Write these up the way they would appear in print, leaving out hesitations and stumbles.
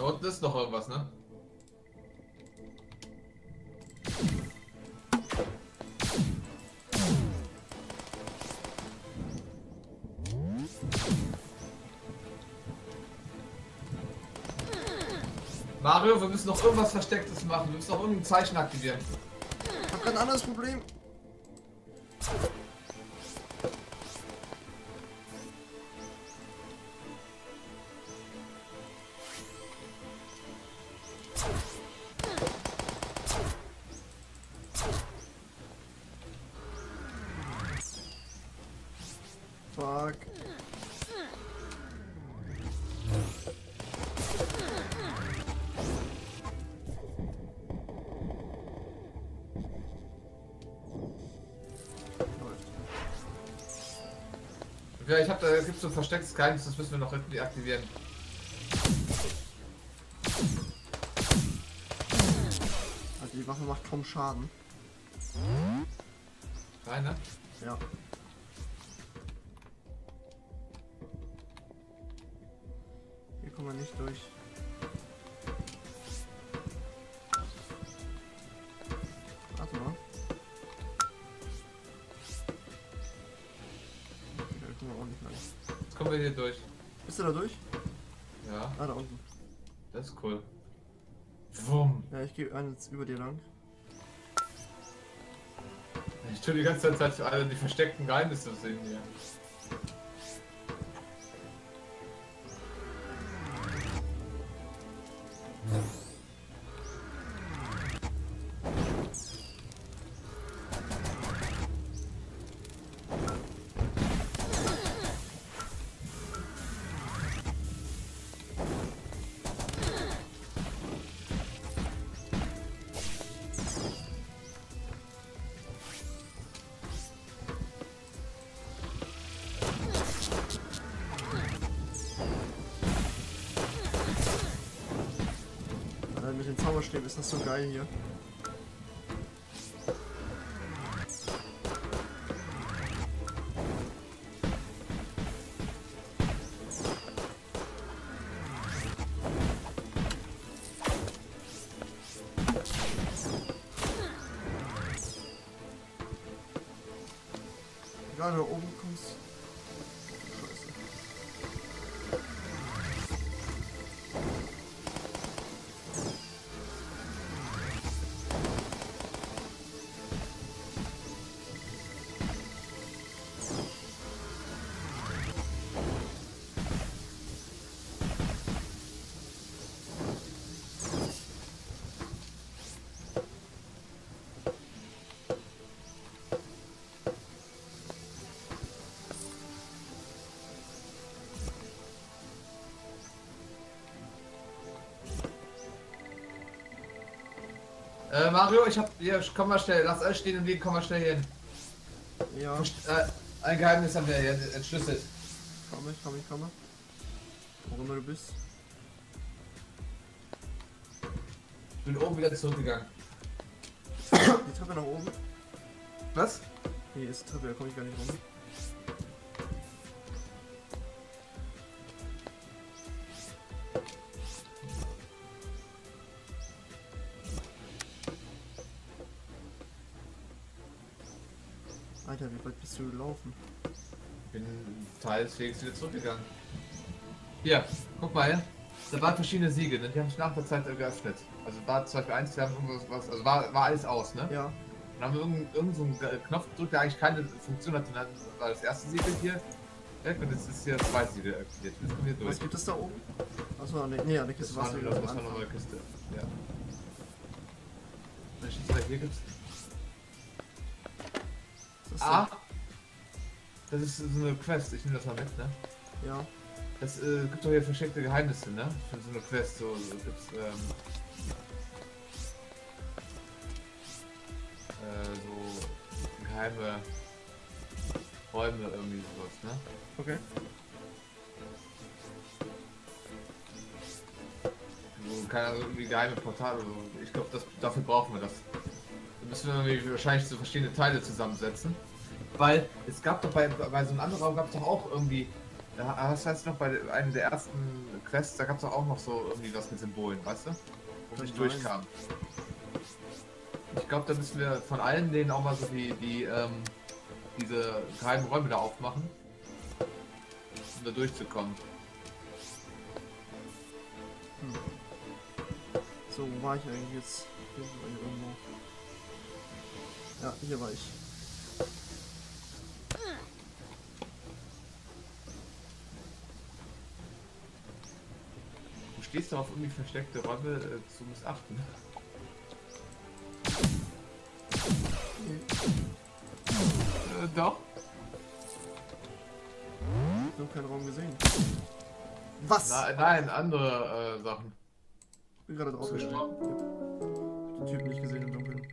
unten ist noch irgendwas, ne? Mario, wir müssen noch irgendwas Verstecktes machen. Wir müssen noch irgendein Zeichen aktivieren. Ich hab grad ein anderes Problem. Fuck. Ja, ich hab da gibt's so ein verstecktes Geheimnis, das müssen wir noch irgendwie aktivieren. Also die Waffe macht kaum Schaden. Rein, ne? Ja. Hier kommen wir nicht durch. Warte mal. Okay, da kommen wir auch nicht lang. Jetzt kommen wir hier durch. Bist du da durch? Ja, Ah, da unten. das ist cool. Wumm. Ja, ich gehe jetzt über dir lang. Ich tue die ganze Zeit für alle die versteckten Geheimnisse sehen hier. Mit den Zauberstäben ist das so geil hier. Egal, da oben kommst. Scheiße. Mario, ich hab hier, komm mal schnell, lass alles stehen und liegen, komm mal schnell hier hin. Ja, Ein Geheimnis haben wir hier entschlüsselt. komme. Wo immer du bist. Ich bin oben wieder zurückgegangen. Die Treppe nach oben. Was? Hier ist die Treppe, da komme ich gar nicht rum. Alter, wie weit bist du gelaufen? Ich bin Teil des Weges wieder zurückgegangen. Hier, guck mal her. Da waren verschiedene Siege, ne? Die haben sich nach der Zeit geöffnet. Also war zum Beispiel eins, wir haben irgendwas, also war alles aus, ne? Ja. Und haben wir irgendeinen so einen Knopf gedrückt, der eigentlich keine Funktion hatte. Und dann war das erste Siegel hier weg und jetzt ist hier das zweite Siegel aktiviert. Jetzt kommen wir durch. Was gibt es da oben? Achso, an der Kiste Das war warst du eine neue Kiste. Ja. Welche Kiste hier gibt's? Ah! Das ist so eine Quest, ich nehme das mal mit, ne? Ja. Es gibt doch hier versteckte Geheimnisse, ne? Für so eine Quest, so gibt's so geheime Räume, irgendwie sowas, ne? Okay. So, keine Ahnung, irgendwie geheime Portale oder so. Ich glaube, dafür brauchen wir das. Da müssen wir irgendwie wahrscheinlich so verschiedene Teile zusammensetzen. Weil es gab doch bei so einem anderen Raum gab es doch auch irgendwie Ja, das heißt noch bei einem der ersten Quests, da gab es auch noch so irgendwie was mit Symbolen, weißt du? Wo ich durchkam. Ich glaube, da müssen wir von allen denen auch mal so diese geheimen Räume da aufmachen, um da durchzukommen. So, wo war ich eigentlich jetzt? Hier war ich irgendwo. Ja, hier war ich. Du stehst doch auf irgendwie versteckte Räume zu missachten. Doch. Ich habe keinen Raum gesehen. Was? Nein, andere Sachen. Ich bin gerade drauf gestorben. Ich hab den Typen nicht gesehen im Dunkeln.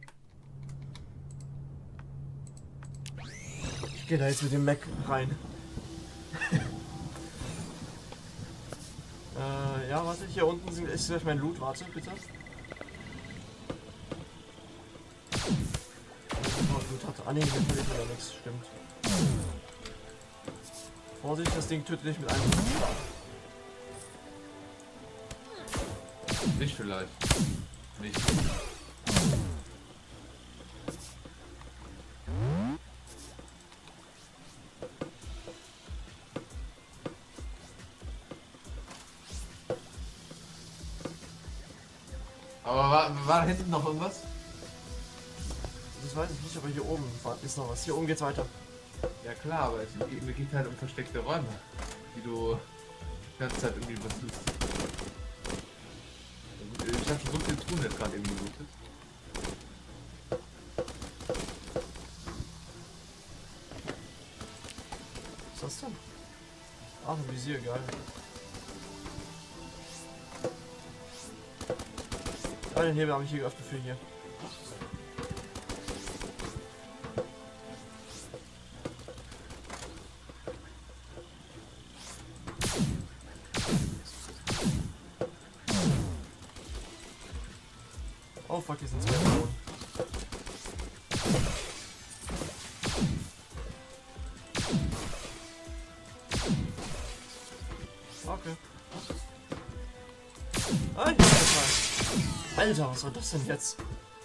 Ich gehe da jetzt mit dem Mac rein. Ja, warte, hier unten ist gleich mein Loot. Warte, bitte. Loot hat. Ah ne, hier verliert man ja nichts, stimmt. Vorsicht, das Ding tötet dich mit einem Schlag. Nicht vielleicht. Nicht. Aber war da hinten noch irgendwas? Das weiß ich nicht, aber hier oben ist noch was. Hier oben geht's weiter. Ja klar, aber mir geht halt um versteckte Räume, die du die ganze Zeit irgendwie übersiehst. Ich hab schon so viel tun jetzt gerade irgendwie gelootet. Was ist das denn? Ach, ein Visier, geil. Ah, den Hebel habe ich hier geöffnet für hier. Oh fuck, hier sind zwei Personen. Okay. Ah, hier ist mal. Alter, was war das denn jetzt?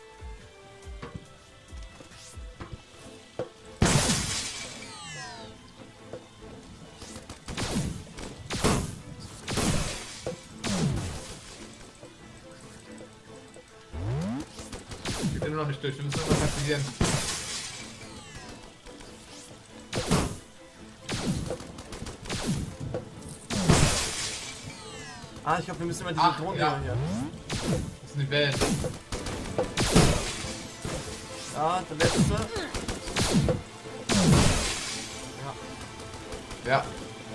Ich bin noch nicht durch, wir müssen irgendwas aktivieren. Ah, ich glaube, wir müssen immer diese Drohnen ja. hier. Das sind die Wellen. Ja, der letzte. Ja. Ja.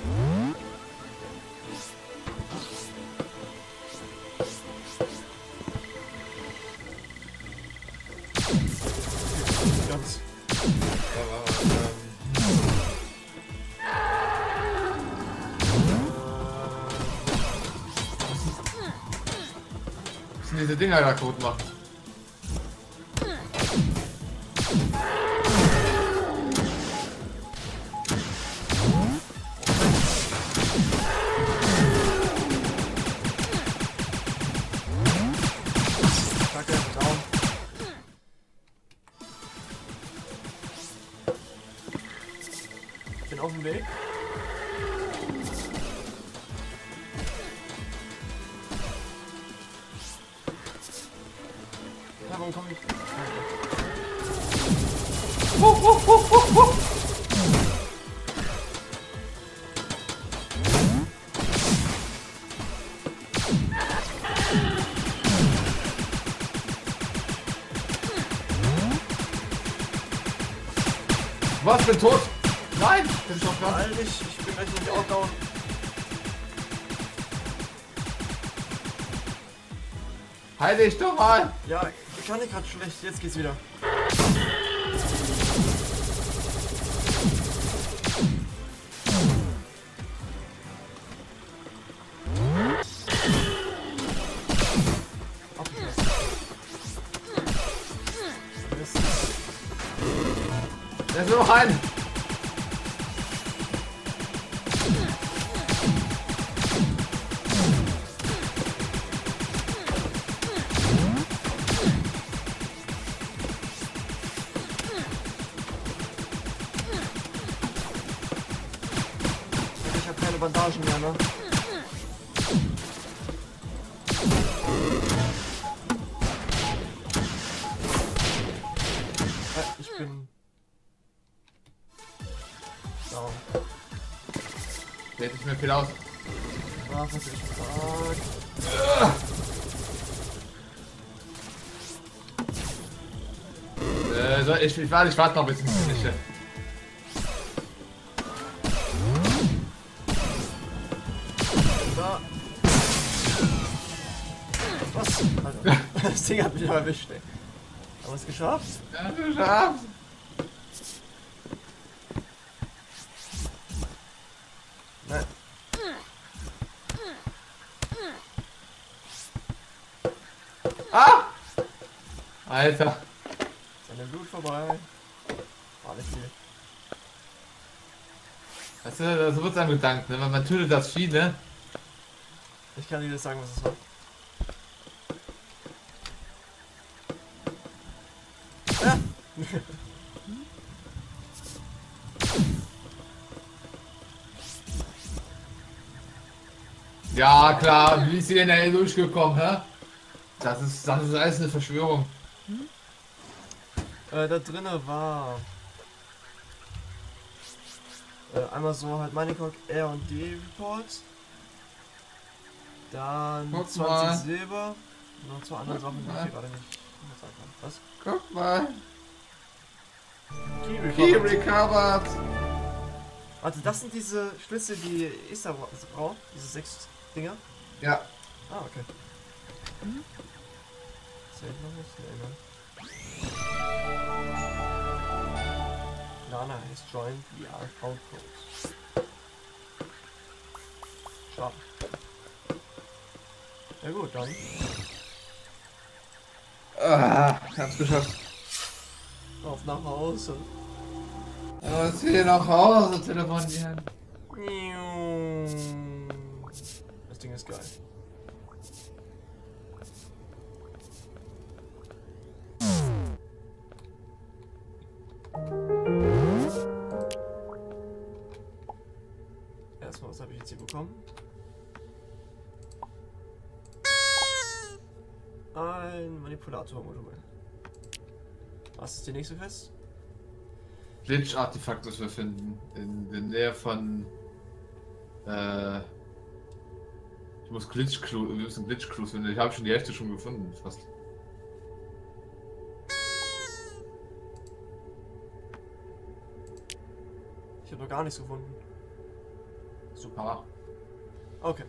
Ganz. Müssen diese Dinger da kaputt machen. Kacke, down. Ich bin auf dem Weg. Ja, warum komm ich? Was? Bin tot? Nein! Bin schon dran. Alter, ich bin gleich nicht auch down. Heil dich doch mal! Ja, ich kann nicht gerade schlecht. Jetzt geht's wieder. Abgeschlossen. Mist. Da ist nur noch ein! Bandagen mehr, ne? Ich bin... down. Hält nicht mehr viel aus. Ach, was ich gesagt. Ich warte noch ein bisschen. Da. Was? Alter. Das Ding hat mich aber erwischt, ey. Haben wir es geschafft? Ja, geschafft. Nein. Ah! Alter. Seine Blut vorbei. War nicht viel. Weißt du, das wird einem gedankt, ne? Wenn man tötet das Vieh, ne? Ich kann dir das sagen, was es war. Ja. Ja, klar, wie ist sie denn da durchgekommen, hä? Das ist alles eine Verschwörung. Da drinnen war einmal so halt Minecraft R und D Reports. Dann Guck 20 mal. Silber. Und noch 2 andere Sachen, die ich hier gerade nicht sagen kann. Was? Guck mal. Key Key recovered. Also das sind diese Schlüssel, die Esther braucht. Diese 6 Dinger. Ja. Ah, okay. Zählt noch was? Nee, ne? Lana has joined VR Outpost. Schade. Ja gut, dann. Hab's geschafft. Auf nach Hause. Was hier nach Hause telefonieren? Das Ding ist geil. Erstmal, was habe ich jetzt hier bekommen? Ein Manipulator-Modul. Was ist die nächste Quest? Glitch-Artefakt, das wir finden. In der Nähe von. Ich muss Glitch-Clues, wir müssen Glitch-Clues finden. Ich habe schon die Hälfte schon gefunden, fast. Ich habe noch gar nichts gefunden. Super. Okay.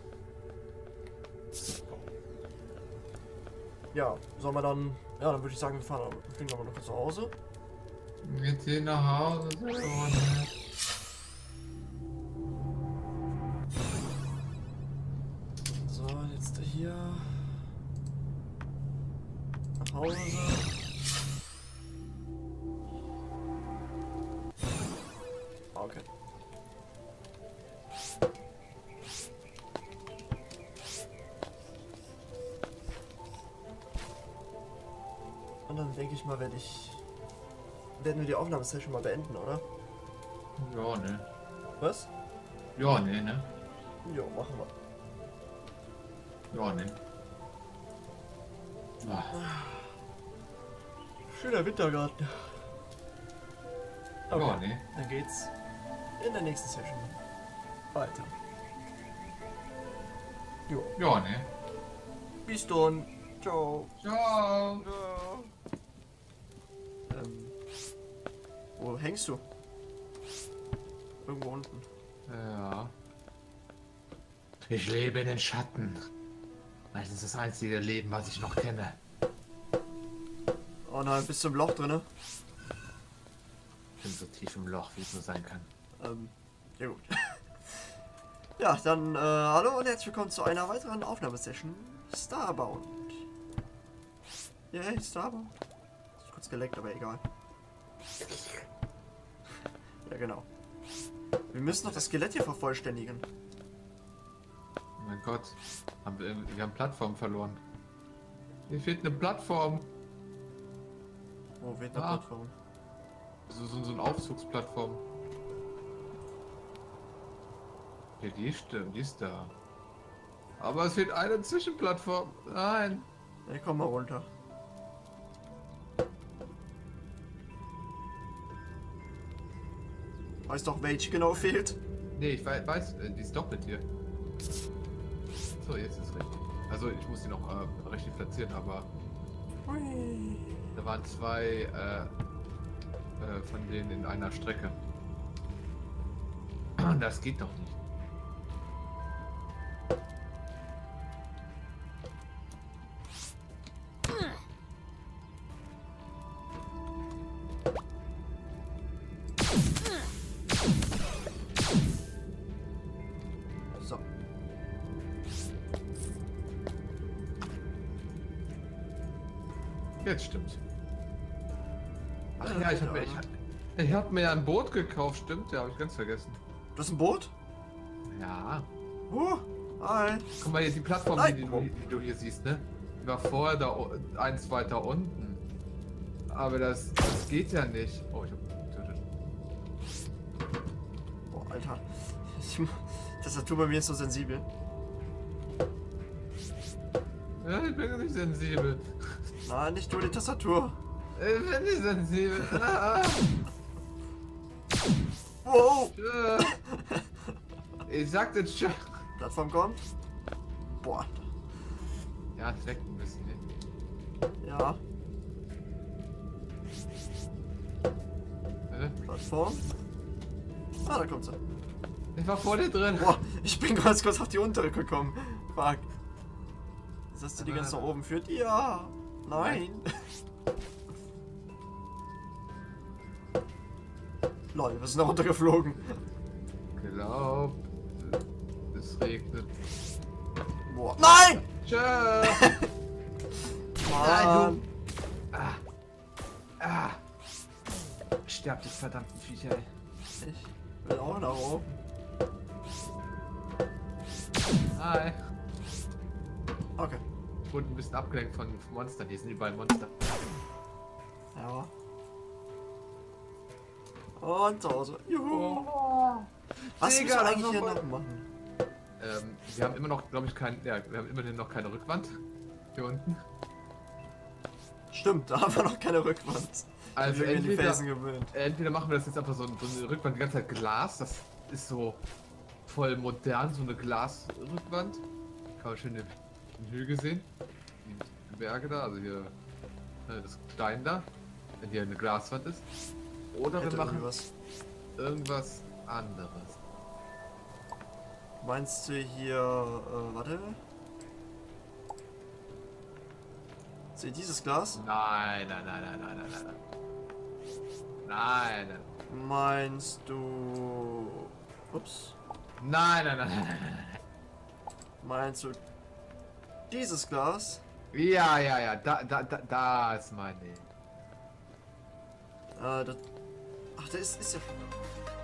Ja, sollen wir dann. Ja, dann würde ich sagen, wir fliegen aber noch zu Hause. Geht hier nach Hause. So, jetzt hier. Nach Hause. Okay. Und dann denke ich mal, werden wir die Aufnahmesession mal beenden, oder? Ja, ne. Was? Ja, ne. Jo, machen wir. Ja, ne. Ah. Schöner Wintergarten. Okay, Ja, ne. dann geht's in der nächsten Session weiter. Jo. Ja, ne. Bis dann. Ciao. Ciao. Wo hängst du? Irgendwo unten. Ja. Ich lebe in den Schatten. Das ist das einzige Leben, was ich noch kenne. Oh nein, bist du im Loch drinne? Ich bin so tief im Loch, wie es nur sein kann. Ja gut. Ja, dann hallo und herzlich willkommen zu einer weiteren Aufnahmesession Starbound. Yay, Starbound. Ist kurz geleckt, aber egal. Ja, genau. Wir müssen noch das Skelett hier vervollständigen. Oh mein Gott. Wir haben Plattform verloren. Mir fehlt eine Plattform. Wo wird eine Ah. Plattform? So eine Aufzugsplattform. Okay, die stimmt, die ist da. Aber es fehlt eine Zwischenplattform. Nein. Ja, komm mal runter. Weißt doch, welche genau fehlt? Nee, ich weiß, die ist doppelt hier. So, jetzt ist richtig. Also ich muss die noch richtig platzieren, aber Hui. da waren zwei von denen in einer Strecke. Das geht doch nicht. So. Jetzt stimmt's. Ach ja, ich hab mir ja ein Boot gekauft, stimmt? Ja, habe ich ganz vergessen. Du hast ein Boot? Ja. Hi. Guck mal hier, die Plattform, Nein. die du hier siehst, ne? Die war vorher da eins weiter unten. Aber das geht ja nicht. Oh, ich hab getötet. Boah, Alter. Tastatur bei mir ist so sensibel. Ja, ich bin nicht sensibel. Nein, nicht nur die Tastatur. Ich bin nicht sensibel. Wow. Ich sagte schon. Plattform kommt. Boah. Ja, es leckt ein bisschen, ne? Ja. Warte. Plattform. Ah, da kommt sie. Ich war vor dir drin. Boah, ich bin ganz kurz auf die untere gekommen. Fuck. Ist das die ganz nach oben führt? Ja. Nein. Lol, wir sind da runtergeflogen. Glaub, es regnet. Boah. Nein! Tschö. Mann. Sterb des verdammten Viecher, ey. Ich will auch nach oben. Hi. Okay. Wurde ein bisschen abgelenkt von Monstern. Hier sind überall Monster. Ja. Und zu Hause. Juhu. Was Digga, müssen wir eigentlich also hier voll- noch machen? Wir haben immer noch, glaube ich, wir haben immerhin noch keine Rückwand. Hier unten. Stimmt, da haben wir noch keine Rückwand. Also Wir sind an die entweder, Felsen gewöhnt. entweder machen wir das jetzt einfach so eine Rückwand, die ganze Zeit Glas. Das ist so voll modern, so eine Glasrückwand. Kann man schön den Hügel sehen. Die Berge da, also hier das Stein da. Wenn hier eine Glaswand ist. Oder wir Hätte machen irgendwas. irgendwas anderes. Meinst du hier, warte. Seht ihr dieses Glas? Nein, nein, nein, nein, nein, nein, nein, nein. Nein, nein. Meinst du... Ups. Nein, nein, nein, nein, nein, nein. Meinst du dieses Glas? Ja, ja, ja, da ist mein Ding. Das... Ach, da ist ja...